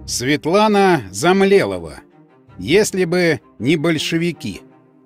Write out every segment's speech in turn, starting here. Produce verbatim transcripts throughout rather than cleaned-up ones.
Светлана Замлелова. Если бы не большевики.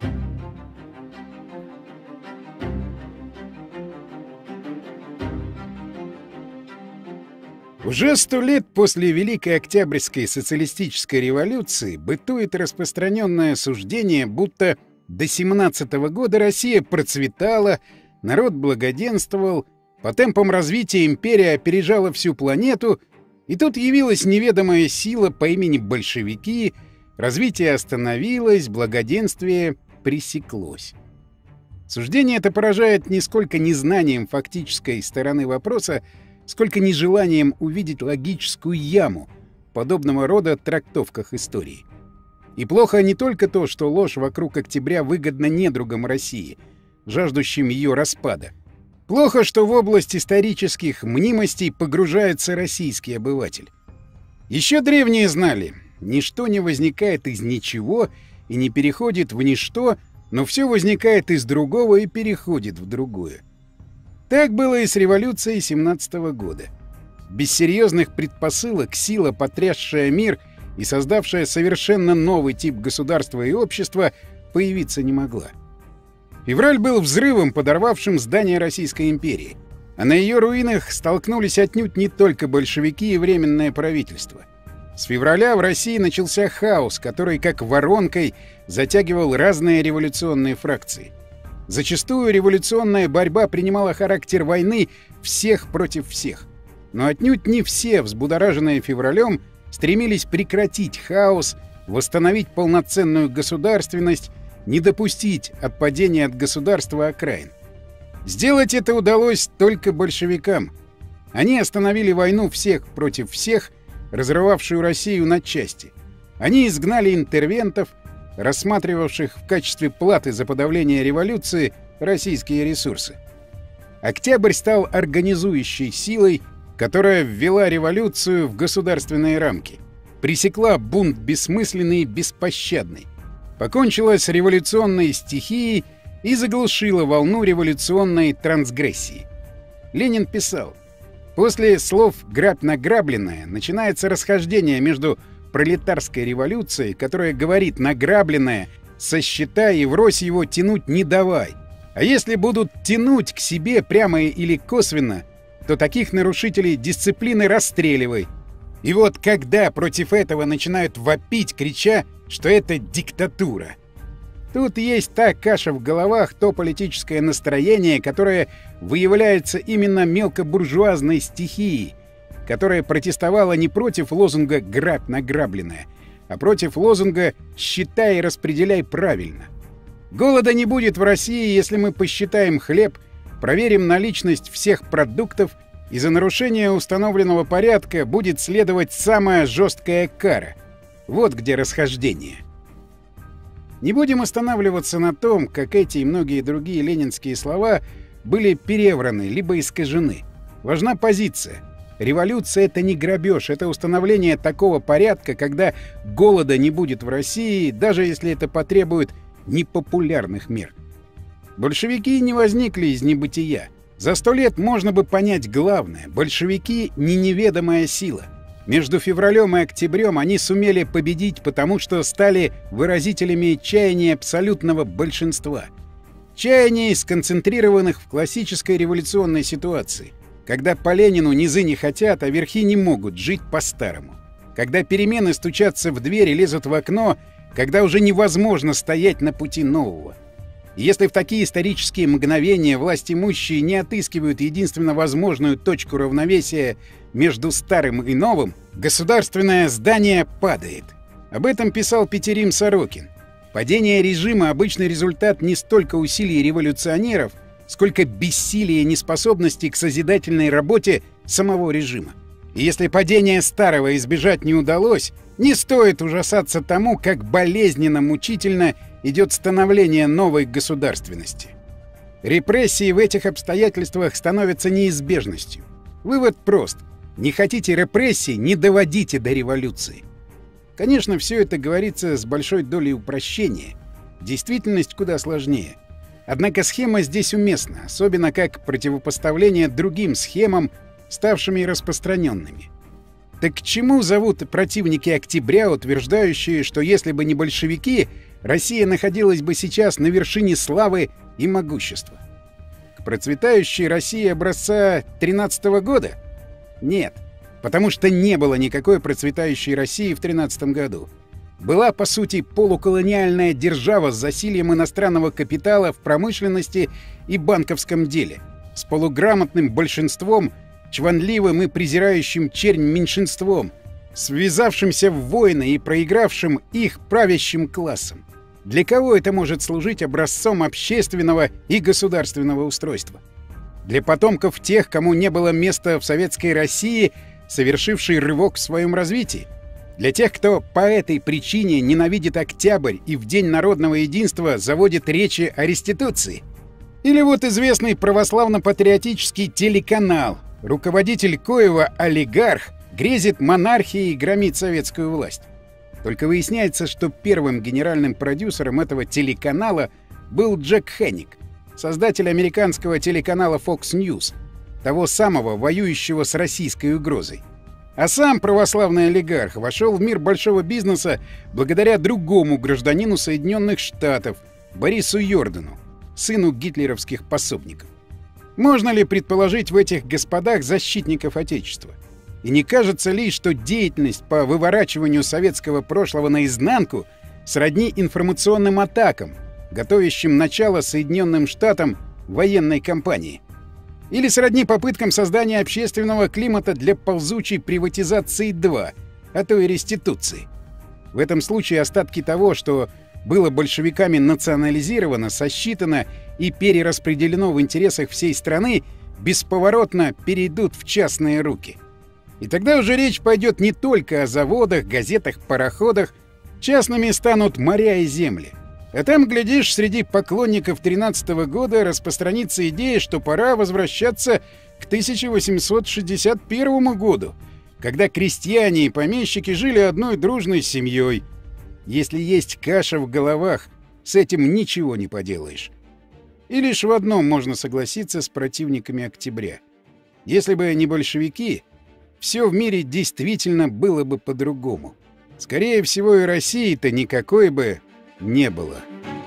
Уже сто лет после Великой Октябрьской социалистической революции бытует распространенное суждение, будто до семнадцатого года Россия процветала, народ благоденствовал, по темпам развития империя опережала всю планету, и тут явилась неведомая сила по имени большевики, развитие остановилось, благоденствие пресеклось. Суждение это поражает не сколько незнанием фактической стороны вопроса, сколько нежеланием увидеть логическую яму в подобного рода трактовках истории. И плохо не только то, что ложь вокруг октября выгодна недругам России, жаждущим ее распада. Плохо, что в область исторических мнимостей погружается российский обыватель. Еще древние знали, ничто не возникает из ничего и не переходит в ничто, но все возникает из другого и переходит в другое. Так было и с революцией семнадцатого года. Без серьезных предпосылок сила, потрясшая мир и создавшая совершенно новый тип государства и общества, появиться не могла. Февраль был взрывом, подорвавшим здание Российской империи. А на ее руинах столкнулись отнюдь не только большевики и Временное правительство. С февраля в России начался хаос, который как воронкой затягивал разные революционные фракции. Зачастую революционная борьба принимала характер войны всех против всех. Но отнюдь не все, взбудораженные февралем, стремились прекратить хаос, восстановить полноценную государственность, не допустить отпадения от государства окраин. Сделать это удалось только большевикам. Они остановили войну всех против всех, разрывавшую Россию на части. Они изгнали интервентов, рассматривавших в качестве платы за подавление революции российские ресурсы. Октябрь стал организующей силой, которая ввела революцию в государственные рамки, пресекла бунт бессмысленный и беспощадный, покончила с революционной стихией и заглушила волну революционной трансгрессии. Ленин писал: «После слов «грабь награбленное» начинается расхождение между пролетарской революцией, которая говорит «награбленное, сосчитай и врозь его тянуть не давай». А если будут тянуть к себе прямо или косвенно, то таких нарушителей дисциплины расстреливай. И вот когда против этого начинают вопить, крича, что это диктатура. Тут есть та каша в головах, то политическое настроение, которое выявляется именно мелкобуржуазной стихией, которая протестовала не против лозунга «грабь награбленное», а против лозунга «считай и распределяй правильно». Голода не будет в России, если мы посчитаем хлеб, проверим наличность всех продуктов, и за нарушение установленного порядка будет следовать самая жесткая кара. Вот где расхождение. Не будем останавливаться на том, как эти и многие другие ленинские слова были перевраны либо искажены. Важна позиция. Революция — это не грабеж, это установление такого порядка, когда голода не будет в России, даже если это потребует непопулярных мер. Большевики не возникли из небытия. За сто лет можно бы понять главное — большевики — не неведомая сила. Между февралем и октябрем они сумели победить, потому что стали выразителями чаяния абсолютного большинства. Чаяний, сконцентрированных в классической революционной ситуации, когда по Ленину низы не хотят, а верхи не могут жить по-старому. Когда перемены стучатся в дверь и лезут в окно, когда уже невозможно стоять на пути нового. И если в такие исторические мгновения власть имущие не отыскивают единственно возможную точку равновесия между старым и новым, государственное здание падает. Об этом писал Петерим Сорокин. Падение режима — обычный результат не столько усилий революционеров, сколько бессилия и неспособности к созидательной работе самого режима. И если падение старого избежать не удалось, не стоит ужасаться тому, как болезненно, мучительно идет становление новой государственности. Репрессии в этих обстоятельствах становятся неизбежностью. Вывод прост. Не хотите репрессий — не доводите до революции. Конечно, все это говорится с большой долей упрощения. Действительность куда сложнее. Однако схема здесь уместна, особенно как противопоставление другим схемам, ставшими распространенными. Так к чему зовут противники октября, утверждающие, что если бы не большевики, Россия находилась бы сейчас на вершине славы и могущества? К процветающей России образца тринадцатого года? Нет, потому что не было никакой процветающей России в тринадцатом году. Была, по сути, полуколониальная держава с засильем иностранного капитала в промышленности и банковском деле, с полуграмотным большинством, чванливым и презирающим чернь меньшинством, связавшимся в войны и проигравшим их правящим классом. Для кого это может служить образцом общественного и государственного устройства? Для потомков тех, кому не было места в советской России, совершившей рывок в своем развитии? Для тех, кто по этой причине ненавидит Октябрь и в День народного единства заводит речи о реституции? Или вот известный православно-патриотический телеканал, руководитель коего олигарх грезит монархией и громит советскую власть? Только выясняется, что первым генеральным продюсером этого телеканала был Джек Хенник, создатель американского телеканала Fox News, того самого, воюющего с российской угрозой. А сам православный олигарх вошел в мир большого бизнеса благодаря другому гражданину Соединенных Штатов, Борису Йордану, сыну гитлеровских пособников. Можно ли предположить в этих господах защитников Отечества? И не кажется ли, что деятельность по выворачиванию советского прошлого наизнанку сродни информационным атакам, готовящим начало Соединенным Штатам военной кампании? Или сродни попыткам создания общественного климата для ползучей приватизации два, а то и реституции? В этом случае остатки того, что было большевиками национализировано, сосчитано и перераспределено в интересах всей страны, бесповоротно перейдут в частные руки. И тогда уже речь пойдет не только о заводах, газетах, пароходах. Частными станут моря и земли. А там, глядишь, среди поклонников тринадцатого года распространится идея, что пора возвращаться к тысяча восемьсот шестьдесят первому году, когда крестьяне и помещики жили одной дружной семьей. Если есть каша в головах, с этим ничего не поделаешь. И лишь в одном можно согласиться с противниками октября. Если бы не большевики, все в мире действительно было бы по-другому. Скорее всего, и России-то никакой бы не было.